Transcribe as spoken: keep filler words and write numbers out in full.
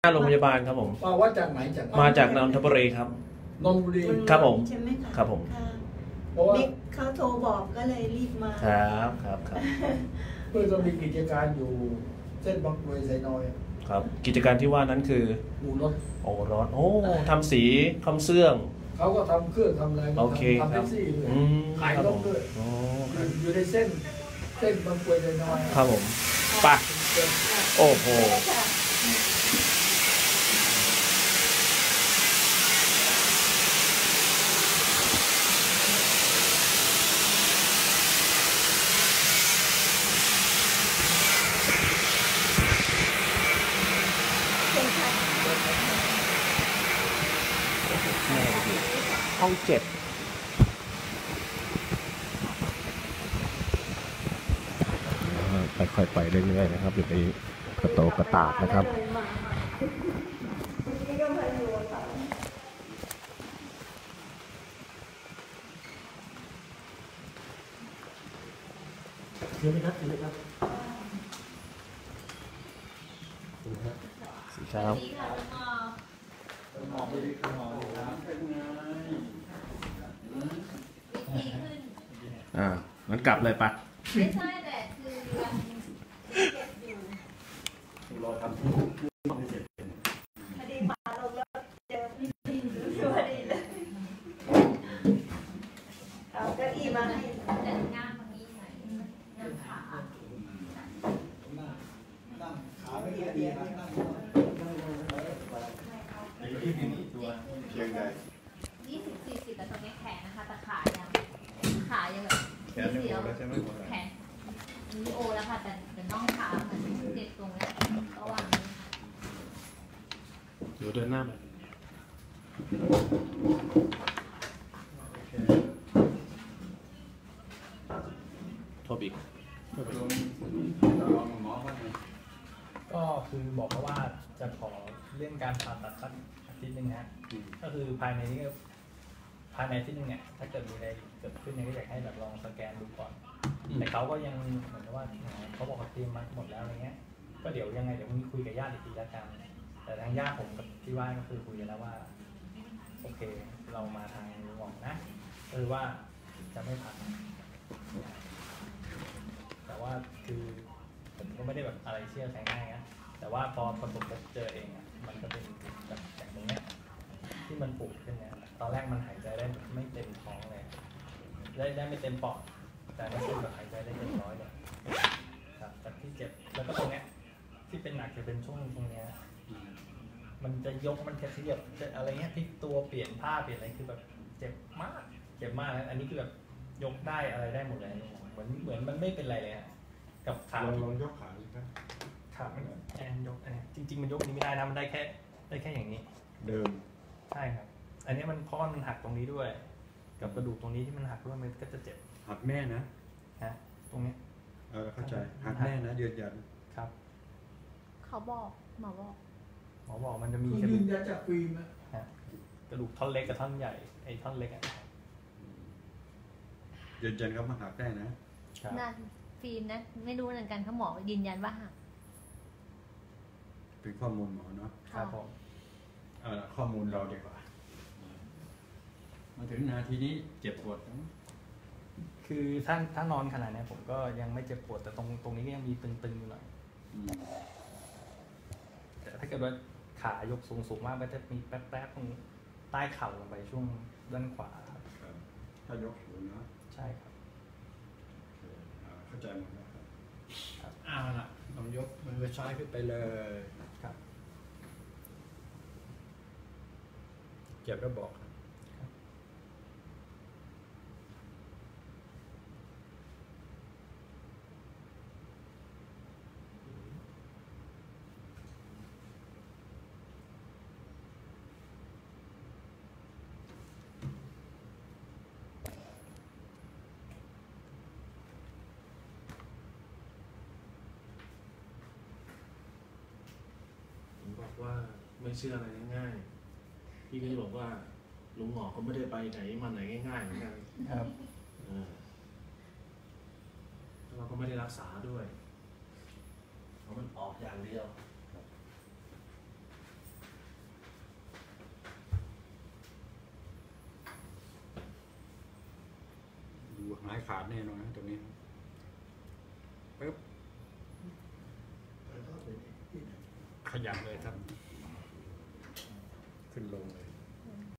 โรงพยาบาลครับผมมาว่าจากไหนจากมาจากนนทบุรีครับนนทบุรีครับผมใช่ไหมคะครับผมเพราะว่าเขาโทรบอกก็เลยรีบมาครับครับครับเพื่อจะมีกิจการอยู่เส้นบางกรวยไซน้อยครับกิจการที่ว่านั้นคืออู่รถโอ้รถโอ้ทำสีทำเสื้อเขาก็ทำเครื่องทำอะไรโอเคทำแท็กซี่ด้วยขายรถด้วยอยู่ในเส้นเส้นบางกรวยไซน้อยครับผมป่ะโอ้โหห้องเจ็ดค่อยๆไปเรื่อยๆนะครับอยู่ในกระโตกระตากนะครับเชิญเลยครับเชิญเลยครับสีเช้าอ่ามันกลับเลยปะไม่ใช่แต่คือยังเก็บอยู่รอทำไม่เสร็จพอดีมาลงแล้วเจอพี่พี่พอดีเลยเอาเก้าอี้มาให้แต่งานวันนี้ไหนงานขานั่งขาไม่ดีนะนั่งเชียงใหญ่ยี่สิบสี่สิบแต่ตรงนี้แขนนะคะแต่ขายังขายังแบบแขนไม่โอแล้วใช่ไหมแขนมีโอแล้วค่ะแต่แต่น้องขาเหมือนเจ็บตรงนี้ระหว่างเดี๋ยวเดินหน้าไปโทษอีกก็คือบอกเขาว่าจะขอเรื่องการผ่าตัดสักอาทิตย์นึงฮะก็คือภายในนี้ภายในอาทิตย์นึงเนี่ยถ้าเกิดมีอะไรเกิดขึ้นเนี่ยก็อยากให้แบบลองสแกนดูก่อนแต่เขาก็ยังเหมือนกับว่าเขาบอกเขาเตรียมมาหมดแล้วอะไรเงี้ยก็เดี๋ยวยังไงเดี๋ยวมีคุยกับญาติอีกทีละกันแต่ทางญาติผมกับที่ว่าก็คือคุยกันแล้วว่าโอเคเรามาทางลุงหว่องนะคือว่าจะไม่ผ่าแต่ว่าคือผมก็ไม่ได้แบบอะไรเชื่อใครง่ายนะแต่ว่าพอประสบพบเจอเองอ่ะมันก็เป็นแบบอย่างตรงเนี้ยที่มันปูดขึ้นเนี่ยตอนแรกมันหายใจได้ไม่เต็มท้องเลยได้ได้ไม่เต็มปอดแต่ไม่ใช่แบบหายใจได้เต็มร้อยเลยครับจากที่เจ็บแล้วก็ตรงเนี้ยที่เป็นหนักจะเป็นช่วงตรงเนี้ยมันจะยกมันจะขยับจะอะไรเงี้ยที่ตัวเปลี่ยนผ้าเปลี่ยนอะไรคือแบบเจ็บมากเจ็บมากแล้วอันนี้คือแบบยกได้อะไรได้หมดเลยเหมือนเหมือนมันไม่เป็นไรเลยฮะกับขาลองยกขาเลยครับขามันแอนยกอันนี้จริงๆมันยกนี้ไม่ได้นะมันได้แค่ได้แค่อย่างนี้เดิมใช่ครับอันนี้มันเพราะมันหักตรงนี้ด้วยกับกระดูกตรงนี้ที่มันหักด้วยมันก็จะเจ็บหักแม่นะฮะตรงนี้เออเข้าใจหักแม่นะยืนยันครับเขาบอกหมอบอกหมอบอกมันจะมีกระดูกยืนยันจากฟิล์มนะกระดูกท่อนเล็กกับท่อนใหญ่ไอ้ท่อนเล็กอ่ะยืนยันครับมันหักได้นะนั่นฟิล์มนะไม่รู้เหมือนกันเขาหมอยืนยันว่าหักเป็นข้อมูลหมอเนาะครับผมเออข้อมูลเราดีกว่ามาถึงนาทีนี้เจ็บปวดคือถ้าถ้านอนขนาดนี้ผมก็ยังไม่เจ็บปวดแต่ตรงตรงนี้ก็ยังมีตึงๆอยู่หน่อยแต่ถ้าเกิดว่าขายกสูงๆมากมันจะมีแป๊บๆตรงใต้เข่าลงไปช่วงด้านขวาครับถ้ายกสูงนะใช่ครับเข้าใจหมดแล้วครับอ้าวล่ะลองยกมือซ้ายขึ้นไปเลยครับเจ็บก็บอกว่าไม่เชื่ออะไรง่ายๆพี่ก็จะบอกว่าลุงหมอเขาไม่ได้ไปไหนมาไหนง่ายๆเหมือนกันครับเราก็ไม่ได้รักษาด้วยเพราะมันออกอย่างเดียวหายขาดแน่นอนนะตรงนี้ปึ๊บขยับเลยครับ ขึ้นลงเลย